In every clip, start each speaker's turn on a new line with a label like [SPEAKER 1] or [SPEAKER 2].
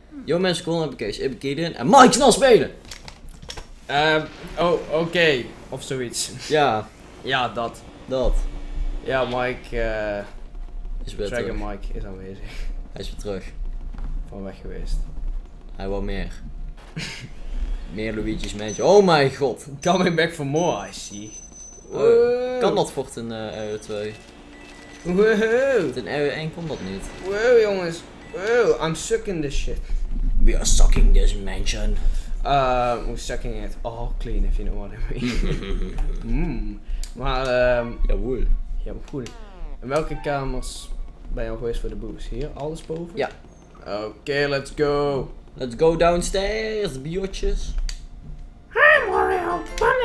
[SPEAKER 1] Yo mensen, kom op Kees, ik ben Gideon en Mike snel spelen!
[SPEAKER 2] Oké. Of zoiets.
[SPEAKER 1] Ja,
[SPEAKER 2] Ja, dat.
[SPEAKER 1] dat.
[SPEAKER 2] Ja, Mike,
[SPEAKER 1] Is weer
[SPEAKER 2] Dragon
[SPEAKER 1] terug.
[SPEAKER 2] Mike is aanwezig.
[SPEAKER 1] Hij is weer terug.
[SPEAKER 2] Van weg geweest.
[SPEAKER 1] Hij wil meer. Meer Luigi's Mansion. Oh mijn god!
[SPEAKER 2] Coming back for more, I see.
[SPEAKER 1] Kan dat vocht in RE2?
[SPEAKER 2] Wow.
[SPEAKER 1] In RE1 kon dat niet.
[SPEAKER 2] Wow, jongens. Wow, I'm sucking this shit.
[SPEAKER 1] We are sucking this mansion.
[SPEAKER 2] We're sucking it all clean, if you know what I mean. Maar,
[SPEAKER 1] Jawohl.
[SPEAKER 2] ja, maar goed. In welke kamers ben je al geweest voor de boost? Hier, alles boven?
[SPEAKER 1] Ja.
[SPEAKER 2] Oké, let's go.
[SPEAKER 1] Let's go downstairs, biotjes.
[SPEAKER 2] Hi, Mario.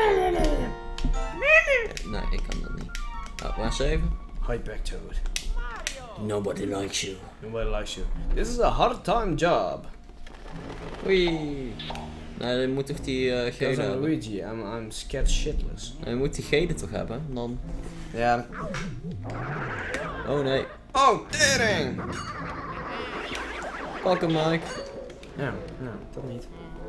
[SPEAKER 1] Nee, ik kan dat niet. Oh, waar is 7?
[SPEAKER 2] Hi, Backtoad.
[SPEAKER 1] Nobody likes you.
[SPEAKER 2] Nobody likes you. This is a hard-time job.
[SPEAKER 1] Oei. Nee, je moet toch die
[SPEAKER 2] Because
[SPEAKER 1] gele
[SPEAKER 2] I'm
[SPEAKER 1] hebben?
[SPEAKER 2] Luigi, I'm scared shitless.
[SPEAKER 1] Nee, je moet die gele toch hebben? Dan...
[SPEAKER 2] Ja.
[SPEAKER 1] Oh nee.
[SPEAKER 2] Oh, tering!
[SPEAKER 1] Pak hem, Mike.
[SPEAKER 2] Ja, dat niet.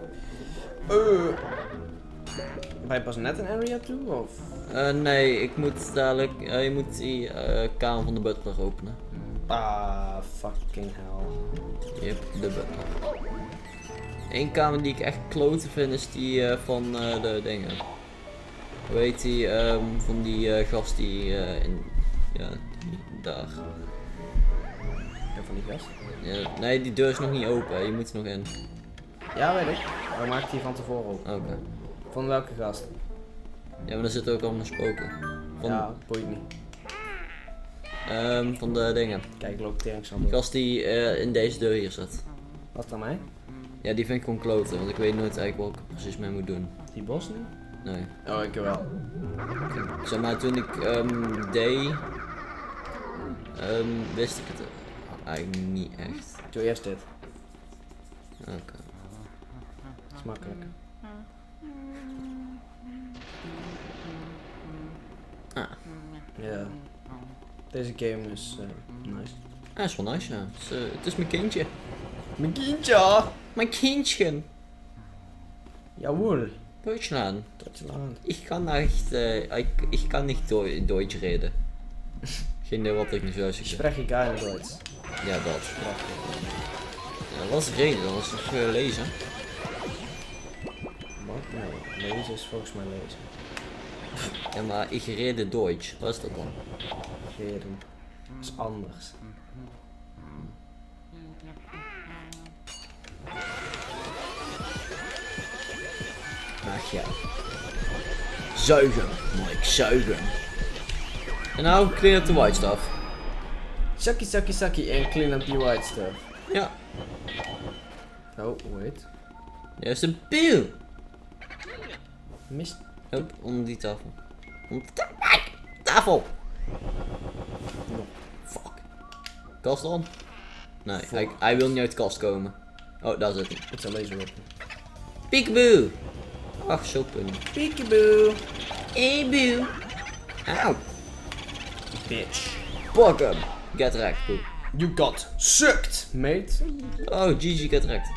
[SPEAKER 2] Ben je pas net een area toe, of?
[SPEAKER 1] Nee, ik moet dadelijk... je moet die kamer van de butler openen.
[SPEAKER 2] Ah, fucking hell.
[SPEAKER 1] Yep, de butler. Eén kamer die ik echt klote vind is die van de dingen. Hoe heet die? Van die gast die in... Ja, die, daar.
[SPEAKER 2] Ja, van die gast?
[SPEAKER 1] Ja, nee, die deur is nog niet open. Je moet er nog in.
[SPEAKER 2] Ja, weet ik. Maar maak die van tevoren op.
[SPEAKER 1] Oké.
[SPEAKER 2] Van welke gast?
[SPEAKER 1] Ja, maar daar zitten ook allemaal spoken. Van,
[SPEAKER 2] Ja, boeit niet.
[SPEAKER 1] van de dingen.
[SPEAKER 2] Kijk, ik loop tering
[SPEAKER 1] Die gast die in deze deur hier zit.
[SPEAKER 2] Wat dan mij?
[SPEAKER 1] Ja, die vind ik gewoon kloten, want ik weet nooit eigenlijk wat ik er precies mee moet doen.
[SPEAKER 2] Die bos nu?
[SPEAKER 1] Nee.
[SPEAKER 2] Oh, ik wel.
[SPEAKER 1] Zeg maar, toen ik deed, wist ik het eigenlijk niet echt.
[SPEAKER 2] Doe eerst dit.
[SPEAKER 1] Oké.
[SPEAKER 2] Dat is makkelijk.
[SPEAKER 1] Ah.
[SPEAKER 2] Ja. Deze game is nice.
[SPEAKER 1] Ah, is wel nice, ja. Het is mijn kindje.
[SPEAKER 2] Mijn kindje!
[SPEAKER 1] Mijn kindje.
[SPEAKER 2] Jawohl.
[SPEAKER 1] Deutschland.
[SPEAKER 2] Duitsland.
[SPEAKER 1] Ik kan echt, ik kan niet Deutsch reden. Geen idee wat ik nu zou zeggen.
[SPEAKER 2] Spreche keine Deutsch.
[SPEAKER 1] Ja, dat. Ja, wat is reden? Dat was toch lezen?
[SPEAKER 2] Wat? Nee, lezen is volgens mij lezen.
[SPEAKER 1] Ja, maar ik rede Deutsch. Wat is dat dan?
[SPEAKER 2] Reden. Dat is anders.
[SPEAKER 1] Ach ja. Zuigen, Mike, zuigen. En nou, clean up the white stuff.
[SPEAKER 2] Saki en clean up the white stuff.
[SPEAKER 1] Ja.
[SPEAKER 2] Oh, wait.
[SPEAKER 1] Er is een pil.
[SPEAKER 2] Mist.
[SPEAKER 1] Oh, onder die tafel. Onder de tafel. Fuck. Kast on? Nee, hij wil niet uit de kast komen. Oh, daar zit hij.
[SPEAKER 2] Het is een laser weapon.
[SPEAKER 1] Peekaboo. Ach, zo punt.
[SPEAKER 2] Peekaboo.
[SPEAKER 1] Hey, boo. Auw.
[SPEAKER 2] Bitch.
[SPEAKER 1] Pak hem. Get wrecked, poep.
[SPEAKER 2] You got sucked, mate.
[SPEAKER 1] Oh, GG get wrecked.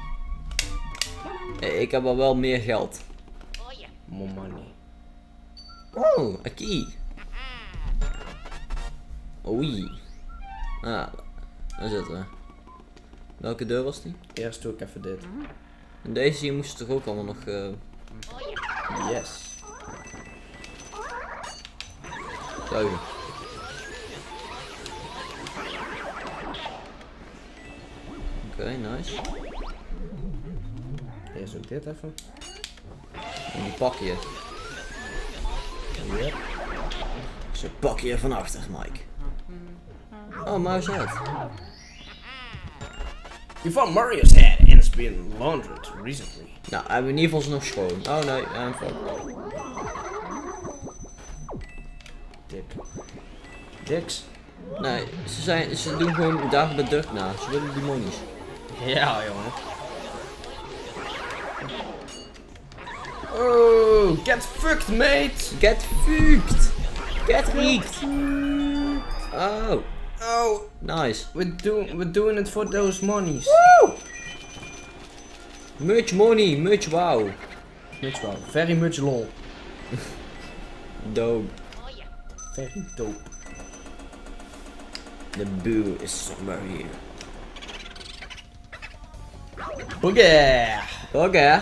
[SPEAKER 1] Hey, ik heb al wel meer geld.
[SPEAKER 2] More money.
[SPEAKER 1] Oh, a key. Oei. Ah, daar zitten we. Welke deur was die?
[SPEAKER 2] Eerst doe ik even dit.
[SPEAKER 1] En deze hier moest toch ook allemaal nog...
[SPEAKER 2] Yes.
[SPEAKER 1] zuigen. Oké, nice.
[SPEAKER 2] Eerst doe ik dit even.
[SPEAKER 1] En die pak je.
[SPEAKER 2] Yep.
[SPEAKER 1] Ze pak je van achter, Mike. Oh, mouse head.
[SPEAKER 2] You found Mario's head and it's been laundered recently.
[SPEAKER 1] Nou, hebben we in ieder geval ze nog schoon. Oh nee, fuck.
[SPEAKER 2] Dik. Diks.
[SPEAKER 1] Nee, ze doen gewoon daar de druk na. Ze willen die monies.
[SPEAKER 2] Ja, jongen. Oh, get fucked, mate.
[SPEAKER 1] Get fucked. Get reeked. Oh,
[SPEAKER 2] Oh,
[SPEAKER 1] nice.
[SPEAKER 2] we're doing it for those monies.
[SPEAKER 1] Woo! Much money, much wow.
[SPEAKER 2] Much well. Very much lol.
[SPEAKER 1] Dope.
[SPEAKER 2] Very dope.
[SPEAKER 1] The boo is somewhere here.
[SPEAKER 2] Boogie!
[SPEAKER 1] Okay.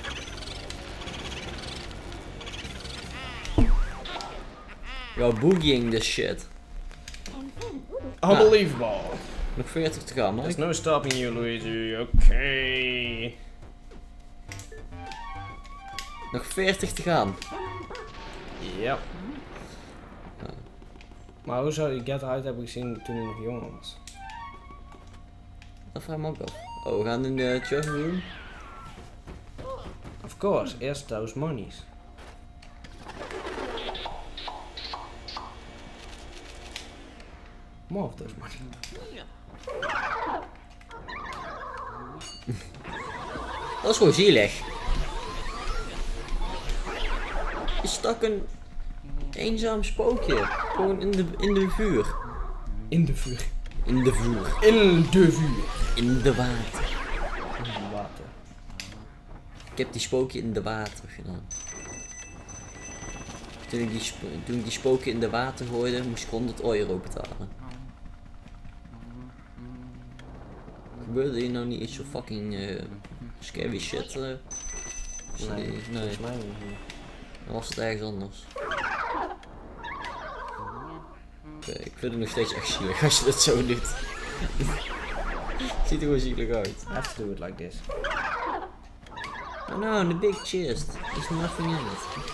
[SPEAKER 1] We're boogieing this shit.
[SPEAKER 2] Unbelievable.
[SPEAKER 1] Nog 40 te gaan,
[SPEAKER 2] There's
[SPEAKER 1] Mike.
[SPEAKER 2] no stopping you, Luigi. Okay.
[SPEAKER 1] Nog 40 te gaan.
[SPEAKER 2] Yep. Maar hoe zou je Get eruit hebben gezien toen hij nog jong was?
[SPEAKER 1] Dat vraag ik me ook af. Oh, we gaan in de treasure room.
[SPEAKER 2] Of course, eerst those monies. More of those money.
[SPEAKER 1] Dat is gewoon zielig. Je stak een eenzaam spookje. Gewoon in de vuur.
[SPEAKER 2] In de vuur.
[SPEAKER 1] In de vuur.
[SPEAKER 2] In de vuur.
[SPEAKER 1] In de water.
[SPEAKER 2] In de water.
[SPEAKER 1] Ik heb die spookje in de water gedaan. Toen ik die spookje in de water gooide, moest ik €100 betalen. Gebeurde hier nou niet iets zo fucking scary shit?
[SPEAKER 2] Nee,
[SPEAKER 1] Nee,
[SPEAKER 2] volgens mij niet.
[SPEAKER 1] dan was het ergens anders. Oké, ik vind het nog steeds echt zielig als je dat zo doet. Het ziet er gewoon zielig uit.
[SPEAKER 2] I have to do it like this.
[SPEAKER 1] Oh no, the big chest. There's nothing in it.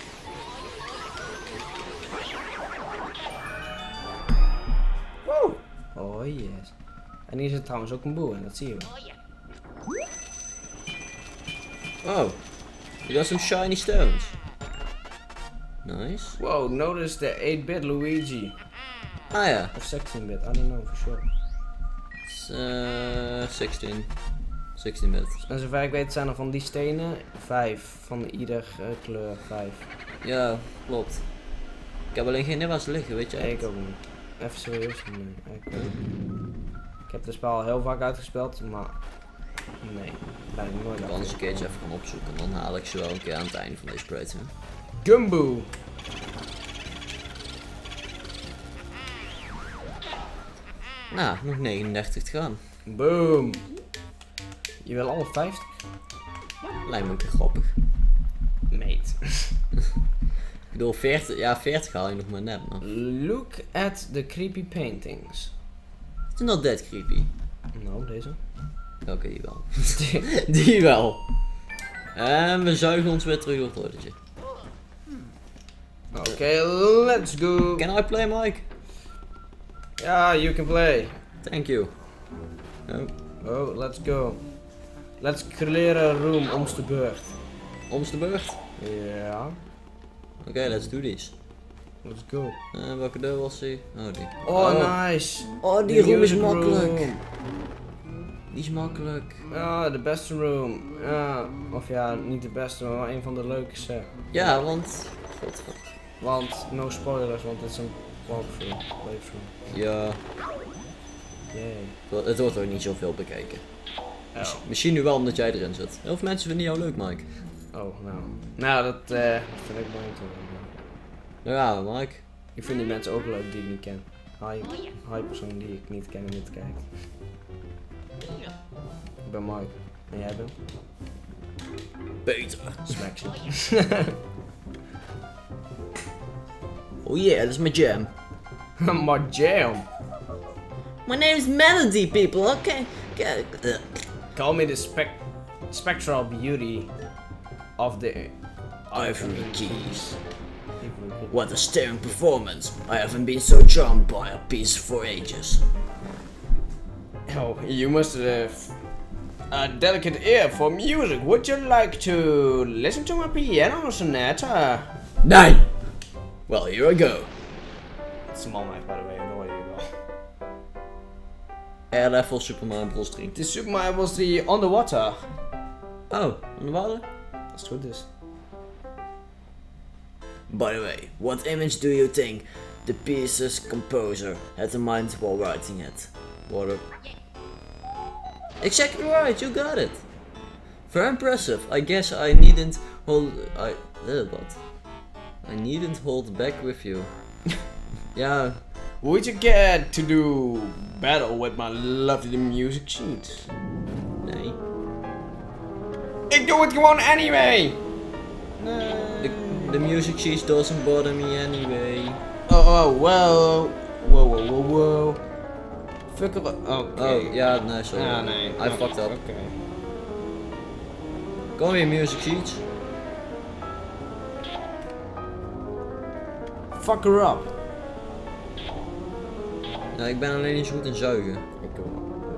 [SPEAKER 2] Woo! Oh yes. En hier zit trouwens ook een boer en dat zie je wel.
[SPEAKER 1] Oh, you got some shiny stones. Nice.
[SPEAKER 2] Wow, notice the 8-bit Luigi.
[SPEAKER 1] Ah ja,
[SPEAKER 2] Of 16-bit, I don't know for sure.
[SPEAKER 1] it's 16-bit.
[SPEAKER 2] En zover ik weet zijn er van die stenen 5 van ieder kleur 5.
[SPEAKER 1] Ja, klopt. Ik heb alleen geen idee waar ze liggen, weet je?
[SPEAKER 2] Nee, ik ook niet. Even serieus, nee. Ik heb het spel al heel vaak uitgespeeld, maar nee, ben ik nooit
[SPEAKER 1] Ik kan eens een keertje even gaan opzoeken en dan haal ik ze wel een keer aan het einde van deze playthrough.
[SPEAKER 2] Gumbo!
[SPEAKER 1] Nou, nog 39 te gaan.
[SPEAKER 2] Boom! Je wil alle 50?
[SPEAKER 1] Lijkt me een keer grappig.
[SPEAKER 2] Mate.
[SPEAKER 1] Ik bedoel, 40, ja, 40 haal je nog maar net, maar.
[SPEAKER 2] Look at the creepy paintings.
[SPEAKER 1] It's not that creepy.
[SPEAKER 2] Nou, deze.
[SPEAKER 1] Oké, die wel. Die wel. En we zuigen ons weer terug door het rolletje.
[SPEAKER 2] Oké, let's go!
[SPEAKER 1] Can I play, Mike?
[SPEAKER 2] Ja, you can play.
[SPEAKER 1] Thank you. Oh,
[SPEAKER 2] Oh, let's go. Let's clear a room om's de beurt.
[SPEAKER 1] om's de beurt.
[SPEAKER 2] Ja,
[SPEAKER 1] Oké, let's do this.
[SPEAKER 2] let's go.
[SPEAKER 1] Welke deur was die? Oh, die.
[SPEAKER 2] Oh, nice!
[SPEAKER 1] Oh, die
[SPEAKER 2] The
[SPEAKER 1] room is
[SPEAKER 2] music
[SPEAKER 1] makkelijk.
[SPEAKER 2] room.
[SPEAKER 1] Die is makkelijk.
[SPEAKER 2] Ja, de beste room. Ja, of ja, niet de beste, maar wel een van de leukste.
[SPEAKER 1] Ja, want... Godver.
[SPEAKER 2] Want, no spoilers, want het is een walkthrough. Playthrough.
[SPEAKER 1] Ja,
[SPEAKER 2] Yay.
[SPEAKER 1] het wordt ook niet zoveel bekeken.
[SPEAKER 2] Oh.
[SPEAKER 1] Misschien nu wel omdat jij erin zit. Heel veel mensen vinden jou leuk, Mike.
[SPEAKER 2] Oh, nou. Nou, dat vind ik mooi te doen.
[SPEAKER 1] Daar gaan we, Mike.
[SPEAKER 2] Ik vind die mensen ook leuk die ik niet ken. Hi persoon die ik niet ken en niet kijkt. Ik ben Mike. En jij bent?
[SPEAKER 1] Beter.
[SPEAKER 2] Smacksy.
[SPEAKER 1] Oh yeah, dat is mijn jam.
[SPEAKER 2] My jam.
[SPEAKER 1] My name is Melody, people. Okay.
[SPEAKER 2] Call me the spectral beauty of the
[SPEAKER 1] Ivory Keys.
[SPEAKER 2] Ivory Keys.
[SPEAKER 1] What a stirring performance. I haven't been so charmed by a piece for ages.
[SPEAKER 2] Oh, you must have a delicate ear for music. Would you like to listen to my piano sonata?
[SPEAKER 1] Nee! Well, here I go.
[SPEAKER 2] It's a Small Knife, by the way, I know you go.
[SPEAKER 1] Air level Super Mario Bros. 3.
[SPEAKER 2] Het is Super Mario Bros. 3 Underwater.
[SPEAKER 1] Oh, onderwater?
[SPEAKER 2] Als het goed is.
[SPEAKER 1] By the way, what image do you think the piece's composer had in mind while writing it? Water. Exactly right, you got it. Very impressive. I guess I needn't hold. What? I needn't hold back with you. Yeah.
[SPEAKER 2] Would you get to do battle with my lovely music sheet?
[SPEAKER 1] Nee.
[SPEAKER 2] Ik doe het gewoon anyway!
[SPEAKER 1] The music sheet doesn't bother me anyway.
[SPEAKER 2] Oh, whoa. Fuck up. Okay.
[SPEAKER 1] Oh, ja, nee, sorry.
[SPEAKER 2] Ah, nee.
[SPEAKER 1] I fucked up.
[SPEAKER 2] Okay.
[SPEAKER 1] Kom weer, music sheets.
[SPEAKER 2] Fuck her up.
[SPEAKER 1] Nou, ik ben alleen niet zo goed in zuigen.
[SPEAKER 2] Ik ook.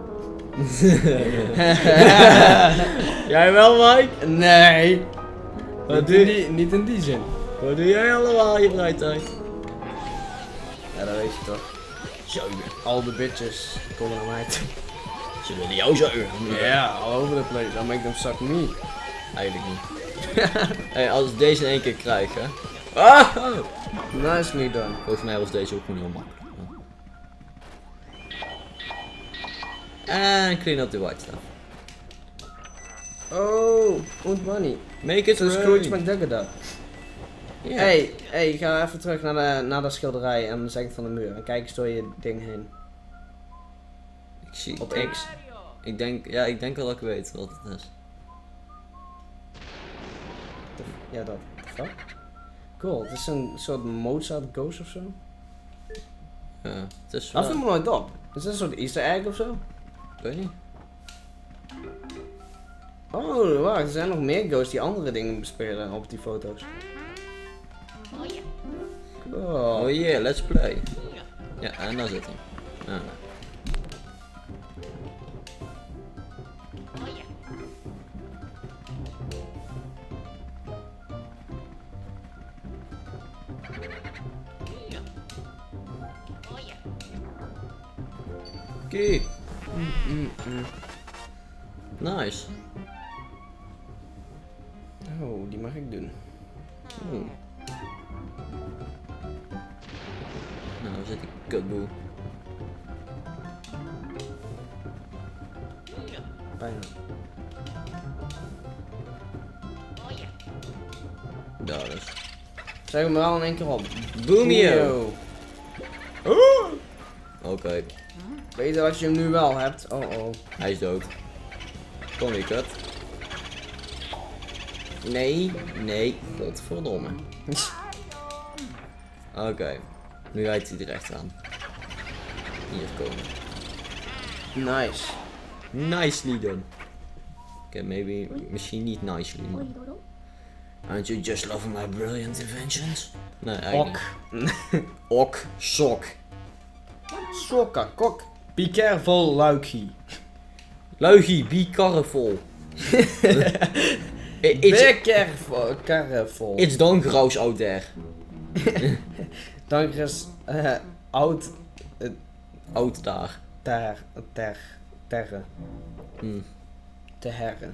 [SPEAKER 1] Jij wel, Mike?
[SPEAKER 2] Nee.
[SPEAKER 1] Wat
[SPEAKER 2] Niet in die zin.
[SPEAKER 1] Wat doe jij allemaal in je vrije tijd?
[SPEAKER 2] Ja, dat weet je toch.
[SPEAKER 1] Zuigen.
[SPEAKER 2] All the bitches komen naar mij toe.
[SPEAKER 1] Ze willen jou zuigen.
[SPEAKER 2] Ja, all over the place. I'll make them suck me.
[SPEAKER 1] Eigenlijk niet. Hey, als ik deze in één keer krijg, hè. Ah!
[SPEAKER 2] Nicely done.
[SPEAKER 1] Volgens mij was deze ook gewoon heel makkelijk. En clean up the white stuff.
[SPEAKER 2] Oh, und money.
[SPEAKER 1] Make it
[SPEAKER 2] Zo Scrooge McDuck dat.
[SPEAKER 1] Yeah.
[SPEAKER 2] Hey, ga even terug naar de schilderij en de zijkant van de muur. En kijk eens door je ding heen.
[SPEAKER 1] Ik zie.
[SPEAKER 2] Op X.
[SPEAKER 1] Ik denk wel dat ik weet wat het is.
[SPEAKER 2] Ja, dat. Fuck. Cool, het is een soort Mozart Ghost of zo.
[SPEAKER 1] Ja, het is
[SPEAKER 2] Dat
[SPEAKER 1] wel.
[SPEAKER 2] viel me nooit op. Is dat een soort Easter egg of zo?
[SPEAKER 1] Ik weet niet.
[SPEAKER 2] Oh, wacht, er zijn nog meer ghosts die andere dingen bespelen op die foto's. Cool.
[SPEAKER 1] Oh yeah, let's play. Ja, en daar zit hij. Ah, nee. Oké. Nice.
[SPEAKER 2] Oh, die mag ik doen.
[SPEAKER 1] Oeh. Nou, waar zit die kutboel?
[SPEAKER 2] Bijna.
[SPEAKER 1] Daar is.
[SPEAKER 2] Zeg hem wel in één keer op.
[SPEAKER 1] Boomio!
[SPEAKER 2] Oh.
[SPEAKER 1] Oké,
[SPEAKER 2] Weet je wat je hem nu wel hebt? Oh.
[SPEAKER 1] hij is dood. Kom je kut. Nee, godverdomme. Oké, nu rijdt hij er echt aan. Hier komen.
[SPEAKER 2] Nice.
[SPEAKER 1] Nicely done. Oké, misschien niet nicely, maar... Aren't you just loving my brilliant inventions? Nee, eigenlijk niet. Ok, sok.
[SPEAKER 2] Sokka, kok. Be careful, Luikie.
[SPEAKER 1] Luigie, be careful.
[SPEAKER 2] Be careful.
[SPEAKER 1] It's dongraus out there.
[SPEAKER 2] Dank is oud
[SPEAKER 1] Out daar.
[SPEAKER 2] terre.
[SPEAKER 1] Hmm.
[SPEAKER 2] Te herren.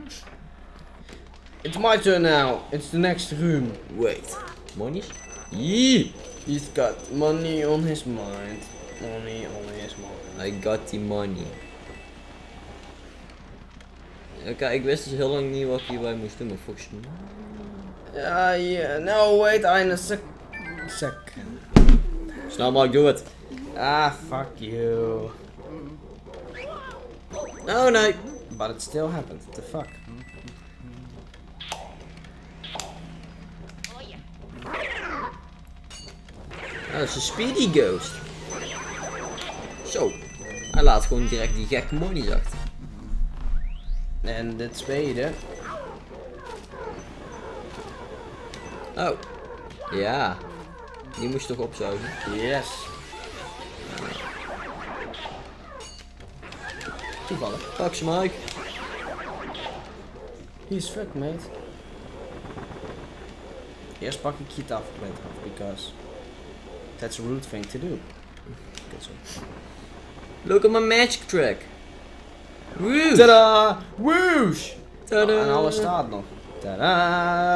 [SPEAKER 2] It's my turn now. It's the next room.
[SPEAKER 1] Wait. Monies? Yee!
[SPEAKER 2] He's got money on his mind. Money on his mind.
[SPEAKER 1] I got the money. Oké, ik wist dus heel lang niet wat ik hierbij moest doen, maar volgens mij...
[SPEAKER 2] Yeah. No, wait, eine second.
[SPEAKER 1] Snel maar, doe het.
[SPEAKER 2] Ah, fuck you.
[SPEAKER 1] Oh nee.
[SPEAKER 2] But it still happened. The fuck?
[SPEAKER 1] Ah, dat is een speedy ghost. Zo. Hij laat gewoon direct die gekke monies achter.
[SPEAKER 2] En de tweede.
[SPEAKER 1] Oh. Ja. Die moest je toch opzuigen?
[SPEAKER 2] Yes. Toevallig.
[SPEAKER 1] Pak ze, Mike.
[SPEAKER 2] He's fucked, mate. Eerst pak ik je tafelkleed af, because that's a rude thing to do. Good so.
[SPEAKER 1] Look at my magic trick. Woo!
[SPEAKER 2] Tada! Woosh!
[SPEAKER 1] Tada!
[SPEAKER 2] En alles staat nog. Tada!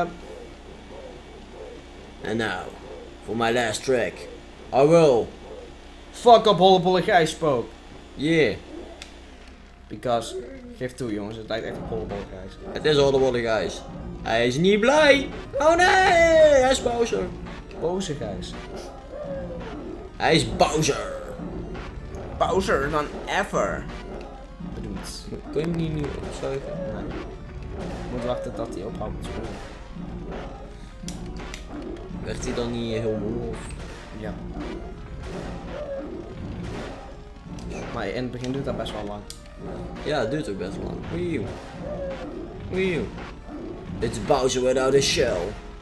[SPEAKER 1] And now, for my last trick. I will.
[SPEAKER 2] Fuck up, hollepolle gijspook.
[SPEAKER 1] Yeah.
[SPEAKER 2] Because Geef toe jongens, het lijkt echt op Holleball Gijs.
[SPEAKER 1] Het is Holleball Gijs. Hij is niet blij. Oh nee, hij is Bowser.
[SPEAKER 2] Boze Gijs.
[SPEAKER 1] Hij is Bowser.
[SPEAKER 2] Bowser dan ever. Bedoeld.
[SPEAKER 1] Kun je hem niet opzuigen?
[SPEAKER 2] Nee. Moet wachten tot hij ophoudt met spelen.
[SPEAKER 1] Werd hij dan niet heel moe of?
[SPEAKER 2] Ja. Maar in het begin duurt dat best wel lang.
[SPEAKER 1] Ja, het duurt ook best lang. Wee. Wee. It's Bowser without a shell.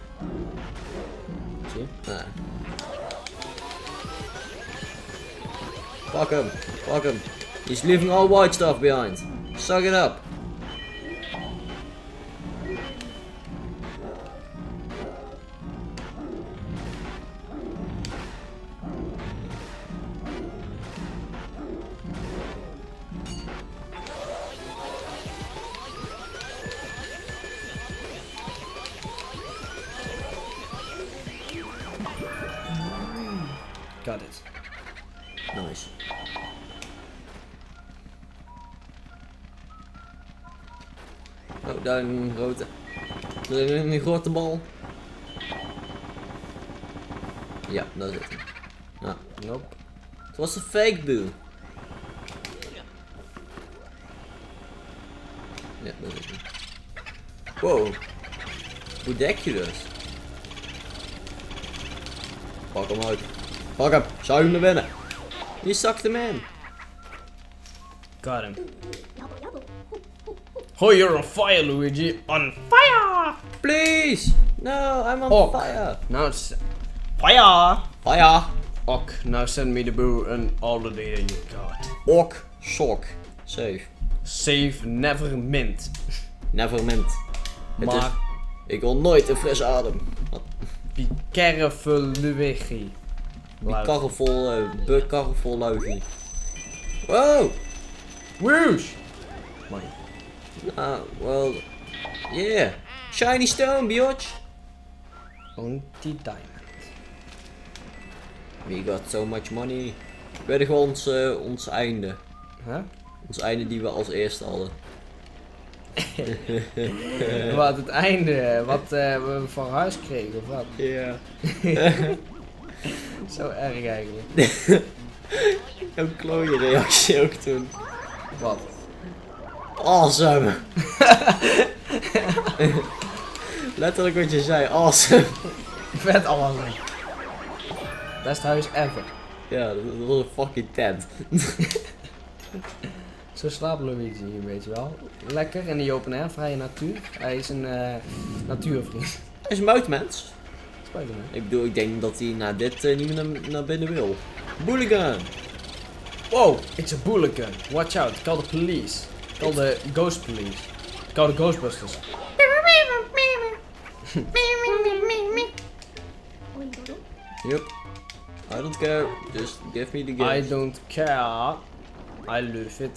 [SPEAKER 2] Zie je?
[SPEAKER 1] Nee. Fuck him. Fuck him. He's leaving all white stuff behind. Suck it up.
[SPEAKER 2] Got it.
[SPEAKER 1] Nice. Oh, daar een grote. Een grote bal. Ja, daar zit hij. Ja.
[SPEAKER 2] Nope.
[SPEAKER 1] Het was een fake boo. Ja, daar zit hij. Wow. Hoe dek je dus? Pak hem uit. Pak hem. Zuig hem naar binnen. Je zakt hem in.
[SPEAKER 2] Got him. Oh, you're on fire, Luigi. On fire!
[SPEAKER 1] Please. No, I'm on
[SPEAKER 2] Ok.
[SPEAKER 1] fire.
[SPEAKER 2] Now it's fire!
[SPEAKER 1] Fire.
[SPEAKER 2] Ok, now send me the boo and all the data you got.
[SPEAKER 1] Ok. Sok. Save.
[SPEAKER 2] Save never mint.
[SPEAKER 1] Never mint. Het is,
[SPEAKER 2] Maar
[SPEAKER 1] ik wil nooit een frisse adem. Wat?
[SPEAKER 2] be careful, Luigi.
[SPEAKER 1] Die karre vol, karre vol luigie. Wow.
[SPEAKER 2] Whoosh! Mooi.
[SPEAKER 1] Well, yeah. Shiny stone, biatch.
[SPEAKER 2] Only diamond.
[SPEAKER 1] We got so much money. Weet je gewoon ons einde.
[SPEAKER 2] Huh?
[SPEAKER 1] Ons einde die we als eerste hadden.
[SPEAKER 2] Wat het einde, wat we van huis kregen of wat?
[SPEAKER 1] Ja.
[SPEAKER 2] Zo erg eigenlijk.
[SPEAKER 1] Jouw klooie reactie ook toen.
[SPEAKER 2] Wat?
[SPEAKER 1] Awesome. Letterlijk wat je zei, awesome.
[SPEAKER 2] Vet allemaal. Best huis ever.
[SPEAKER 1] Ja, dat was een fucking tent.
[SPEAKER 2] Zo slaapt Luigi hier, weet je wel. Lekker in die open air, vrije natuur. Hij is een natuurvriend.
[SPEAKER 1] Hij is een muitmens.
[SPEAKER 2] Spider-Man.
[SPEAKER 1] Ik bedoel, ik denk dat hij na dit niet meer naar binnen wil. Bulligan!
[SPEAKER 2] Wow, it's a bulligan. Watch out, call the police. Call the ghost police. Call the Ghostbusters.
[SPEAKER 1] Yep. I don't care, just give me the gift.
[SPEAKER 2] I don't care. I love it.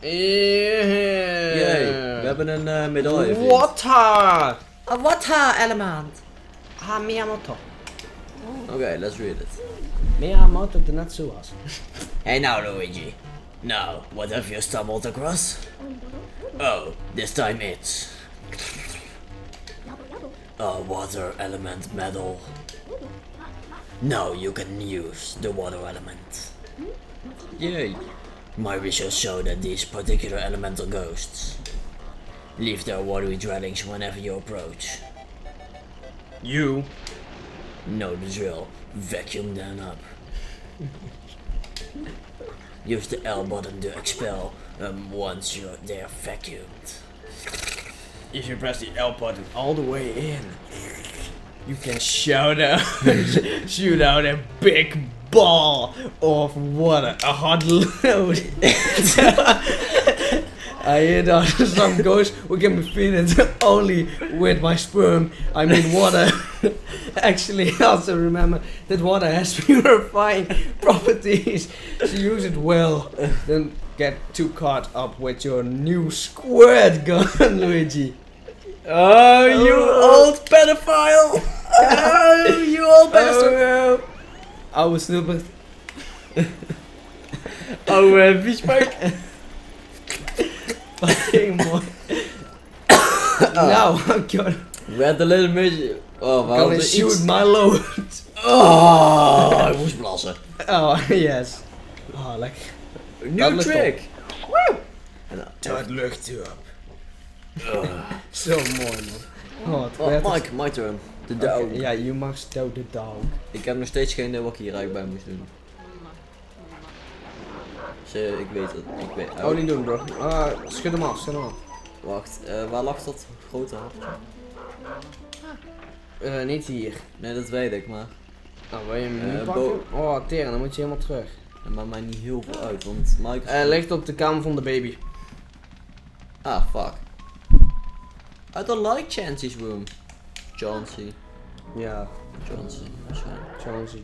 [SPEAKER 1] Yay, we hebben een medaille. vriend.
[SPEAKER 2] Water!
[SPEAKER 1] Een water element.
[SPEAKER 2] Miyamoto.
[SPEAKER 1] Okay, let's read it.
[SPEAKER 2] Miyamoto de Natsuhas.
[SPEAKER 1] Hey now, Luigi. Now, what have you stumbled across? Oh, this time it's a water element medal. Now you can use the water element. Yay. My research show that these particular elemental ghosts leave their watery dwellings whenever you approach.
[SPEAKER 2] You.
[SPEAKER 1] Know the drill. Vacuum them up. Use the L button to expel once they are vacuumed.
[SPEAKER 2] If you press the L button all the way in, you can shout out, shoot out a big ball of water, a hot load. I hear that some ghosts we can be feeded only with my sperm. I mean water. Actually, also remember that water has purifying properties. So use it well. Don't get too caught up with your new squirt gun, Luigi.
[SPEAKER 1] Oh, you old pedophile! Oh, you old bastard!
[SPEAKER 2] Oude snoepert.
[SPEAKER 1] Oh, viespeuk!
[SPEAKER 2] Fucking mooi. Nou,
[SPEAKER 1] Red the little midget. Oh, we hadden
[SPEAKER 2] shoot
[SPEAKER 1] iets.
[SPEAKER 2] my load.
[SPEAKER 1] Oh, ik moest blazen.
[SPEAKER 2] Oh, yes. Oh, lekker.
[SPEAKER 1] New
[SPEAKER 2] lukt
[SPEAKER 1] trick. Woo!
[SPEAKER 2] Dat lucht u op. Zo mooi, man. Oh, het
[SPEAKER 1] Oh,
[SPEAKER 2] werd
[SPEAKER 1] Mike, my turn. De
[SPEAKER 2] Oké,
[SPEAKER 1] dog.
[SPEAKER 2] ja, you must do the dog.
[SPEAKER 1] Ik heb nog steeds geen idee wat ik hier eigenlijk bij moest doen. Dus, ik weet het. Ik weet.
[SPEAKER 2] Oh, niet doen, bro. Schud hem af, schud hem af.
[SPEAKER 1] Wacht, waar lag dat grote hartje?
[SPEAKER 2] Niet hier.
[SPEAKER 1] Nee, dat weet ik, maar
[SPEAKER 2] Nou, wil je hem nu
[SPEAKER 1] bo-
[SPEAKER 2] pakken? Oh, teren, dan moet je helemaal terug.
[SPEAKER 1] dat maakt mij niet heel veel uit, want Mike is...
[SPEAKER 2] Ligt op de kamer van de baby.
[SPEAKER 1] Ah, fuck. I don't like Chancy's room. Chancy.
[SPEAKER 2] Ja,
[SPEAKER 1] Chancy, waarschijnlijk.
[SPEAKER 2] Chansey.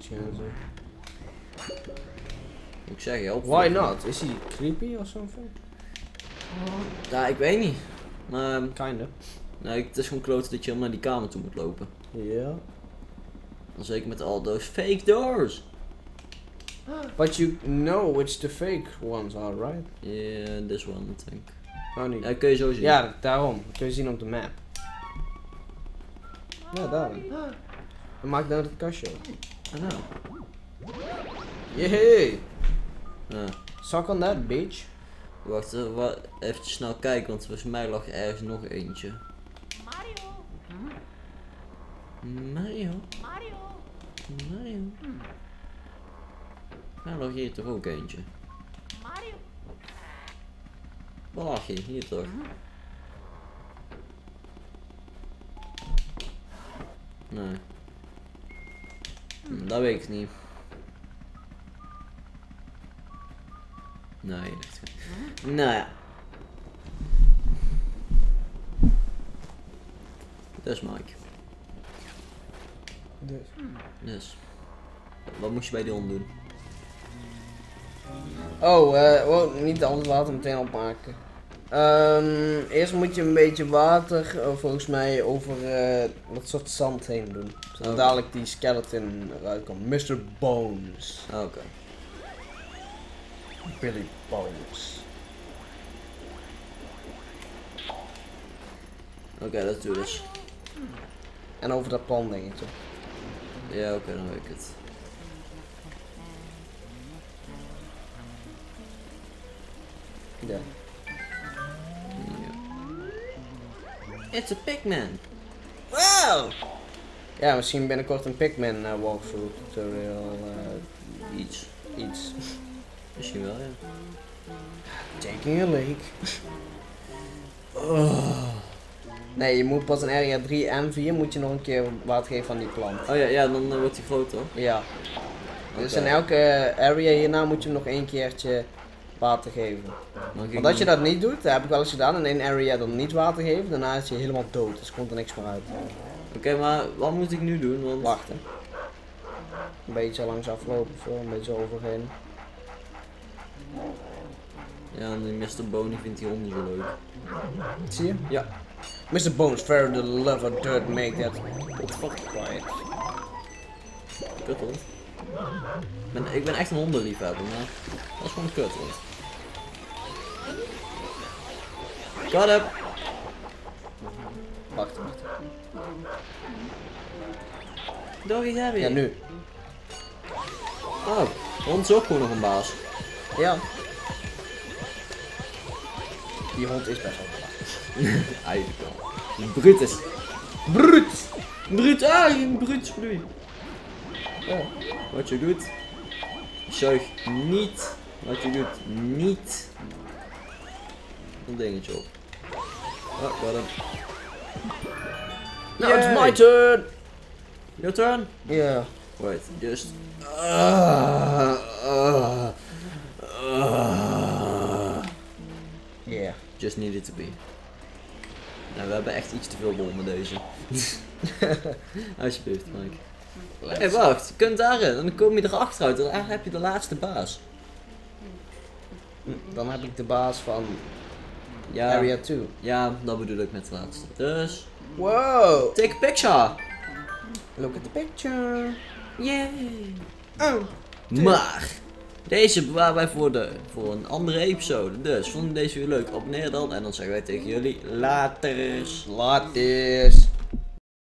[SPEAKER 1] Moet ik zeggen, help.
[SPEAKER 2] Why not? Is hij creepy of something?
[SPEAKER 1] Ja, ik weet niet. Maar,
[SPEAKER 2] Kinda.
[SPEAKER 1] nee, het is gewoon kloten dat je helemaal naar die kamer toe moet lopen.
[SPEAKER 2] Ja.
[SPEAKER 1] Dan zeker met al those fake doors.
[SPEAKER 2] But you know which the fake ones are, right?
[SPEAKER 1] Yeah, this one, I think.
[SPEAKER 2] Oh, niet.
[SPEAKER 1] Ja, kun je zo zien.
[SPEAKER 2] Ja, daarom. Dat kun je zien op de map. Ja, daar. En maak dan het kastje op.
[SPEAKER 1] I know.
[SPEAKER 2] Yehey!
[SPEAKER 1] Ja.
[SPEAKER 2] Suck on that, bitch.
[SPEAKER 1] Wacht, even snel kijken, want volgens mij lag er ergens nog eentje.
[SPEAKER 3] Mario,
[SPEAKER 1] Mario?
[SPEAKER 3] Mario.
[SPEAKER 1] Mario? Nou, lag hier toch ook eentje?
[SPEAKER 3] Mario.
[SPEAKER 1] Waar lag je? Hier toch? Nee. Dat weet ik niet. Nee, echt. Nou ja. Dat is Mike. Dus. Wat moest je bij die hond doen?
[SPEAKER 2] Oh, wow, niet alles water meteen opmaken. Eerst moet je een beetje water, volgens mij, over dat soort zand heen doen. Zodat
[SPEAKER 1] Oké.
[SPEAKER 2] dadelijk die skeleton eruit komt. Mr. Bones.
[SPEAKER 1] Oké.
[SPEAKER 2] Billy Bones.
[SPEAKER 1] Oké, let's do this.
[SPEAKER 2] En over dat plan dingetje.
[SPEAKER 1] Ja, oké, dan weet ik het.
[SPEAKER 2] Ja.
[SPEAKER 1] It's a pigman.
[SPEAKER 2] Wow! Ja, misschien binnenkort een Pikmin walkthrough tutorial.
[SPEAKER 1] Iets.
[SPEAKER 2] Iets.
[SPEAKER 1] Misschien wel, ja.
[SPEAKER 2] Taking a lake. Nee, je moet pas in area 3 en 4 moet je nog een keer water geven aan die plant.
[SPEAKER 1] Oh ja, ja, dan wordt hij groter.
[SPEAKER 2] Ja. Dus
[SPEAKER 1] Oké.
[SPEAKER 2] in elke area hierna moet je hem nog één keertje water geven. Want als je dat niet doet, dat heb ik wel eens gedaan, in één area dan niet water geven, daarna is je helemaal dood, dus komt er niks meer uit.
[SPEAKER 1] Oké, maar wat moet ik nu doen? Want...
[SPEAKER 2] Wachten. Een beetje langs aflopen of zo, een beetje overheen.
[SPEAKER 1] Ja, en die Mr. Boney vindt die hond niet zo leuk.
[SPEAKER 2] Zie je?
[SPEAKER 1] Ja.
[SPEAKER 2] Mr. Bones, fair the love of dirt, make that what the fuck quiet.
[SPEAKER 1] Kut hond. Ik ben echt een hondenliefhebber, maar dat is gewoon een kut hond. Got up!
[SPEAKER 2] Wacht.
[SPEAKER 1] Doggy Harry.
[SPEAKER 2] Ja, nu.
[SPEAKER 1] Oh, hond is ook gewoon nog een baas.
[SPEAKER 2] Ja. Die hond is best wel belachelijk.
[SPEAKER 1] Eigenlijk wel. Brutus.
[SPEAKER 2] Brut!
[SPEAKER 1] Brut, een bruut bloei.
[SPEAKER 2] Oh.
[SPEAKER 1] Wat je doet, zuig niet. Wat je doet, niet. Een dingetje op. Oh, got hem.
[SPEAKER 2] Now it's
[SPEAKER 1] Yay.
[SPEAKER 2] my turn!
[SPEAKER 1] Your turn.
[SPEAKER 2] Yeah.
[SPEAKER 1] Wait, just.
[SPEAKER 2] Yeah.
[SPEAKER 1] Just needed to be. Nou, we hebben echt iets te veel lol met deze. Alsjeblieft, Mike. Hé, wacht, je kunt daarin, dan kom je erachter uit, dan heb je de laatste baas.
[SPEAKER 2] Dan heb ik de baas van
[SPEAKER 1] Ja,
[SPEAKER 2] Area 2.
[SPEAKER 1] ja, dat bedoel ik met de laatste. Dus,
[SPEAKER 2] Wow!
[SPEAKER 1] take a picture!
[SPEAKER 2] Look at the picture.
[SPEAKER 1] Yay!
[SPEAKER 2] Oh.
[SPEAKER 1] Maar, Deze bewaren wij voor een andere episode. Dus vond je deze weer leuk? Abonneer dan en dan zeggen wij tegen jullie laters.
[SPEAKER 2] Laters.